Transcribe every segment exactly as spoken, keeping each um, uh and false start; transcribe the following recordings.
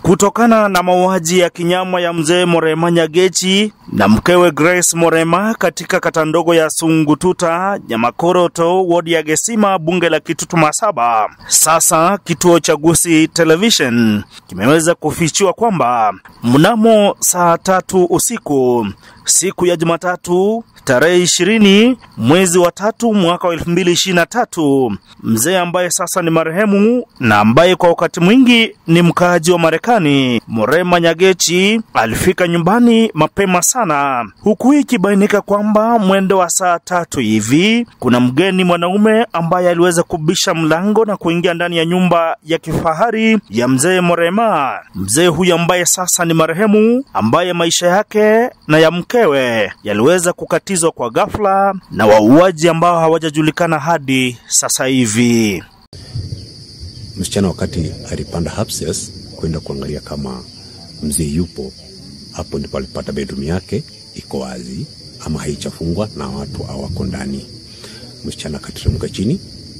Kutokana na mauaji ya kinyama ya mzee Morema Nyagechi na mkewe Grace Morema katika kata ndogo ya Sungututa, Nyamakoroto, wodi ya Gesima, bunge la Kitutu Masaba, sasa kituo cha Gusi Television kimeweza kufichua kwamba mnamo saa tatu usiku siku ya Jumatatu tarehe ishirini mwezi wa tatu mwaka wa elfu mbili ishirini na tatu, mzee ambaye sasa ni marehemu na ambaye kwa wakati mwingi ni mkaaji wa Marekani, Morema Nyagechi, alifika nyumbani mapema sana, huku ikibainika kwamba mwendo wa saa tatu hivi kuna mgeni mwanaume ambaye aliweza kubisha mlango na kuingia ndani ya nyumba ya kifahari ya mzee Morema. Mzee huyu ambaye sasa ni marehemu, ambaye maisha yake na ya mkewe yaliweza kukatizwa kwa ghafla na wauaji ambao hawajajulikana hadi sasa hivi. Msichana wakati alipanda upstairs kwenda kuangalia kama mzee yupo, hapo ndipo alipata bedroom yake iko wazi ama haichafungwa na watu hawako ndani. Msichana akateremka chini,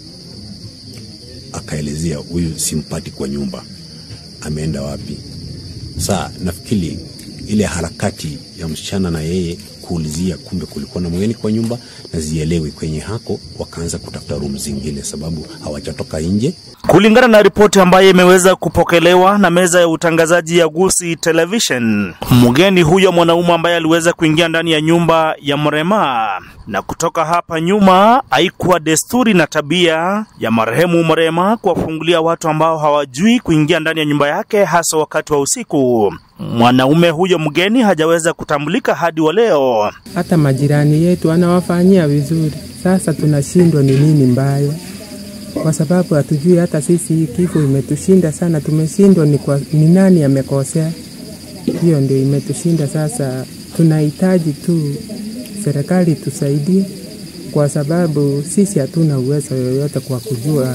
akaelezea huyu simpati kwa nyumba, ameenda wapi. Saa nafikiri ile harakati ya msichana na yeye kuulizia kumbe kulikuwa na mgeni kwa nyumba na zielewi kwenye hako, wakaanza kutafuta room zingine sababu hawajatoka nje. Kulingana na ripoti ambayo imeweza kupokelewa na meza ya utangazaji ya Gusi Television, mgeni huyo mwanaume ambaye aliweza kuingia ndani ya nyumba ya Morema, na kutoka hapa nyuma haikuwa desturi na tabia ya marehemu Morema kuwafungulia watu ambao hawajui kuingia ndani ya nyumba yake, hasa wakati wa usiku. Mwanaume huyo mgeni hajaweza kutambulika hadi wa leo. Hata majirani yetu anawafanyia vizuri. Sasa tunashindwa ni nini mbaya, kwa sababu hatujui hata sisi. Kifo imetushinda sana, tumeshindwa ni kwa ni nani amekosea. Hiyo ndio imetushinda. Sasa tunahitaji tu serikali tusaidie, kwa sababu sisi hatuna uwezo yoyote kwa kujua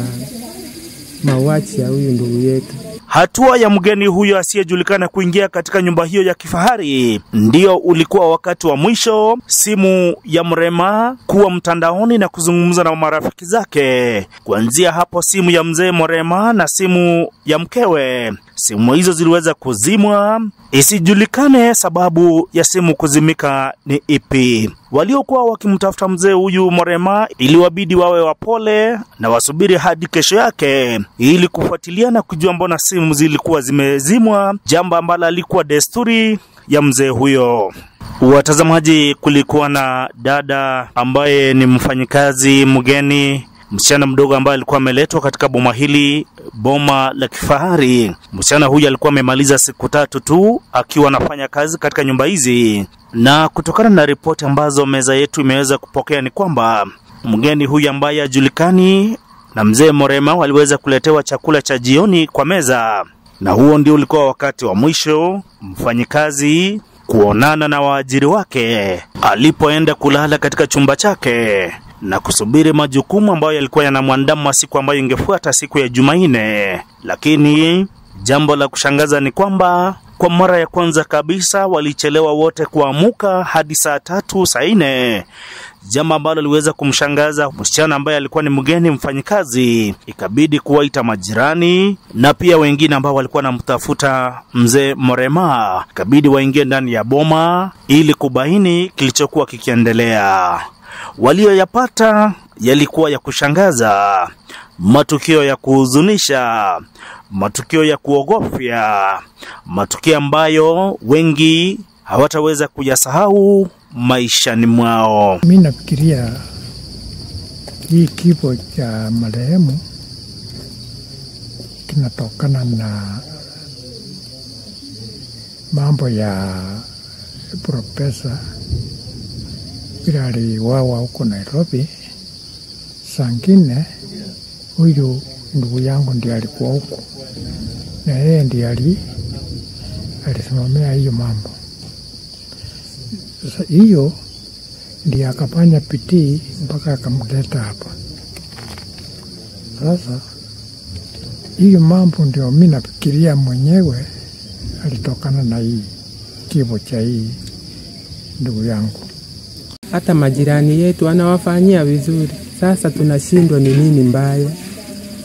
mauaji ya huyu ndugu yetu. Hatua ya mgeni huyo asiyejulikana kuingia katika nyumba hiyo ya kifahari ndio ulikuwa wakati wa mwisho simu ya Morema kuwa mtandaoni na kuzungumza na marafiki zake. Kuanzia hapo simu ya mzee Morema na simu ya mkewe, simu hizo ziliweza kuzimwa, isijulikane sababu ya simu kuzimika ni ipi. Waliokuwa wakimtafuta mzee huyu Morema iliwabidi wawe wapole na wasubiri hadi kesho yake ili kufuatilia na kujua mbona simu zilikuwa zimezimwa, jambo ambalo alikuwa desturi ya mzee huyo. Watazamaji, kulikuwa na dada ambaye ni mfanyikazi mgeni, msichana mdogo ambaye alikuwa ameletwa katika boma hili, boma la kifahari. Msichana huyu alikuwa amemaliza siku tatu tu akiwa anafanya kazi katika nyumba hizi, na kutokana na ripoti ambazo meza yetu imeweza kupokea ni kwamba mgeni huyu ambaye hajulikani na mzee Morema waliweza kuletewa chakula cha jioni kwa meza, na huo ndio ulikuwa wakati wa mwisho mfanyikazi kuonana na waajiri wake alipoenda kulala katika chumba chake na kusubiri majukumu ambayo yalikuwa yanamwandama siku ambayo ingefuata, siku ya Jumanne. Lakini jambo la kushangaza ni kwamba kwa mara ya kwanza kabisa walichelewa wote kuamuka hadi saa tatu saa nne, jambo ambalo liweza kumshangaza msichana ambaye alikuwa ni mgeni mfanyikazi. Ikabidi kuwaita majirani na pia wengine ambao walikuwa wanamtafuta mzee Morema, ikabidi waingie ndani ya boma ili kubaini kilichokuwa kikiendelea. Walioyapata yalikuwa ya kushangaza, matukio ya kuhuzunisha, matukio ya kuogofya, matukio ambayo wengi hawataweza kuyasahau maishani mwao. Mimi nafikiria hii kifo cha marehemu kinatokana na mambo ya profesa bila aliwawa huko Nairobi. Sangine huyu ndugu yangu ndiye alikuwa huko, na yeye ndiye ali alisimamia hiyo mambo. Sasa hiyo ndiye akafanya pitii mpaka akamleta hapa. Sasa hiyo mambo ndio mimi nafikiria mwenyewe alitokana na hii kifo cha hii ndugu yangu. Hata majirani yetu anawafanyia vizuri. Sasa tunashindwa ni nini mbaya,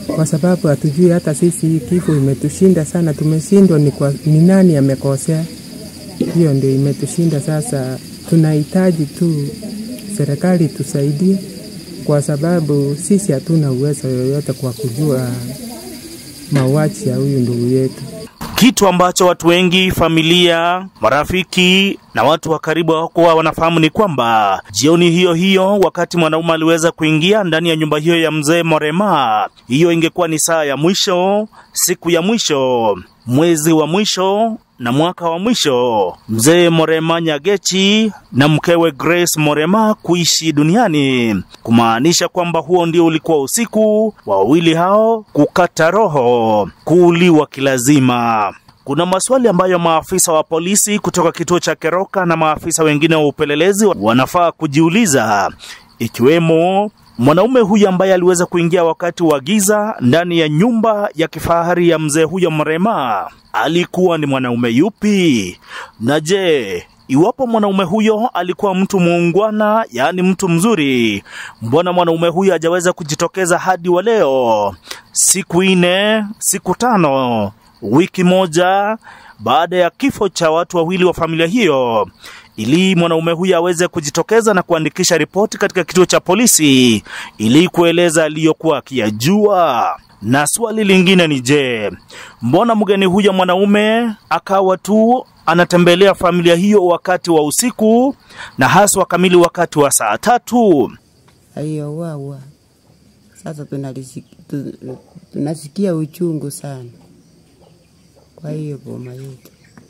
kwa sababu hatujui hata sisi kifo imetushinda sana. Tumeshindwa ni, kwa, ni nani amekosea. Hiyo ndio imetushinda sasa. Tunahitaji tu serikali tusaidie, kwa sababu sisi hatuna uwezo yoyote kwa kujua mauaji ya huyu ndugu yetu. Kitu ambacho watu wengi, familia, marafiki na watu wa karibu hawakuwa wanafahamu ni kwamba jioni hiyo hiyo wakati mwanaume aliweza kuingia ndani ya nyumba hiyo ya mzee Morema, hiyo ingekuwa ni saa ya mwisho, siku ya mwisho, mwezi wa mwisho na mwaka wa mwisho mzee Morema Nyagechi na mkewe Grace Morema kuishi duniani, kumaanisha kwamba huo ndio ulikuwa usiku wa wawili hao kukata roho, kuuliwa kilazima. Kuna maswali ambayo maafisa wa polisi kutoka kituo cha Keroka na maafisa wengine wa upelelezi wanafaa kujiuliza, ikiwemo mwanaume huyu ambaye aliweza kuingia wakati wa giza ndani ya nyumba ya kifahari ya mzee huyo Morema alikuwa ni mwanaume yupi? Na je, iwapo mwanaume huyo alikuwa mtu muungwana, yaani mtu mzuri, mbona mwanaume huyo hajaweza kujitokeza hadi wa leo, siku nne, siku tano, wiki moja baada ya kifo cha watu wawili wa familia hiyo, ili mwanaume huyu aweze kujitokeza na kuandikisha ripoti katika kituo cha polisi ili kueleza aliyokuwa akiyajua? Na swali lingine ni je, mbona mgeni huyo mwanaume akawa tu anatembelea familia hiyo wakati wa usiku na haswa kamili wakati wa saa tatu? Ayo wawa. Sasa tunalisikia, tunasikia uchungu sana. Kwa hiyo boma yetu.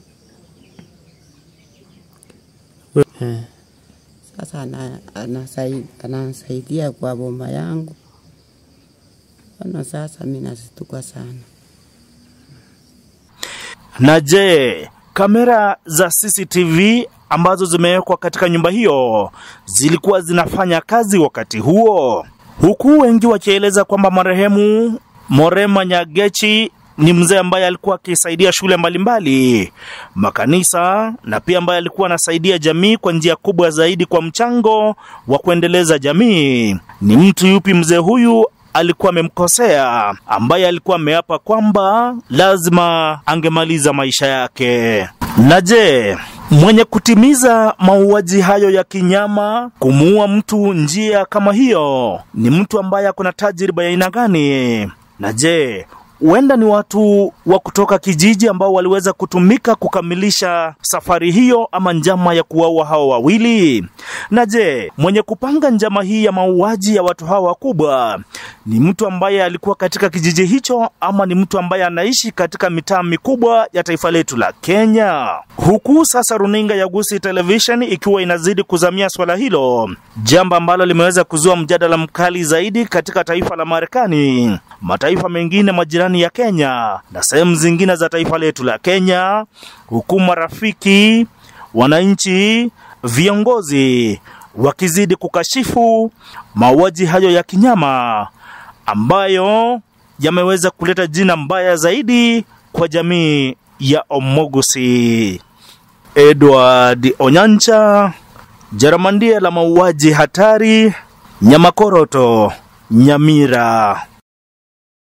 Eh. Sasa ana, anasaidia, anasaidia kwa boma yangu. Ana sasa mimi nasituka sana. Na je, kamera za C C T V ambazo zimewekwa katika nyumba hiyo zilikuwa zinafanya kazi wakati huo? Huku wengi wakieleza kwamba marehemu Morema Nyagechi ni mzee ambaye alikuwa akisaidia shule mbalimbali, makanisa, na pia ambaye alikuwa anasaidia jamii kwa njia kubwa zaidi kwa mchango wa kuendeleza jamii. Ni mtu yupi mzee huyu alikuwa amemkosea, ambaye alikuwa ameapa kwamba lazima angemaliza maisha yake? Na je, mwenye kutimiza mauaji hayo ya kinyama, kumuua mtu njia kama hiyo, ni mtu ambaye akona tajriba ya aina gani? Na je, huenda ni watu wa kutoka kijiji ambao waliweza kutumika kukamilisha safari hiyo ama njama ya kuwaua hao wawili? Na je, mwenye kupanga njama hii ya mauaji ya watu hawa wakubwa ni mtu ambaye alikuwa katika kijiji hicho ama ni mtu ambaye anaishi katika mitaa mikubwa ya taifa letu la Kenya? Huku sasa runinga ya Gusii Television ikiwa inazidi kuzamia swala hilo, jambo ambalo limeweza kuzua mjadala mkali zaidi katika taifa la Marekani, mataifa mengine majirani ya Kenya na sehemu zingine za taifa letu la Kenya, huku marafiki, wananchi, viongozi wakizidi kukashifu mauaji hayo ya kinyama ambayo yameweza kuleta jina mbaya zaidi kwa jamii ya Omogusi. Edward Onyancha, Jaramandia la mauaji hatari, Nyamakoroto, Nyamira.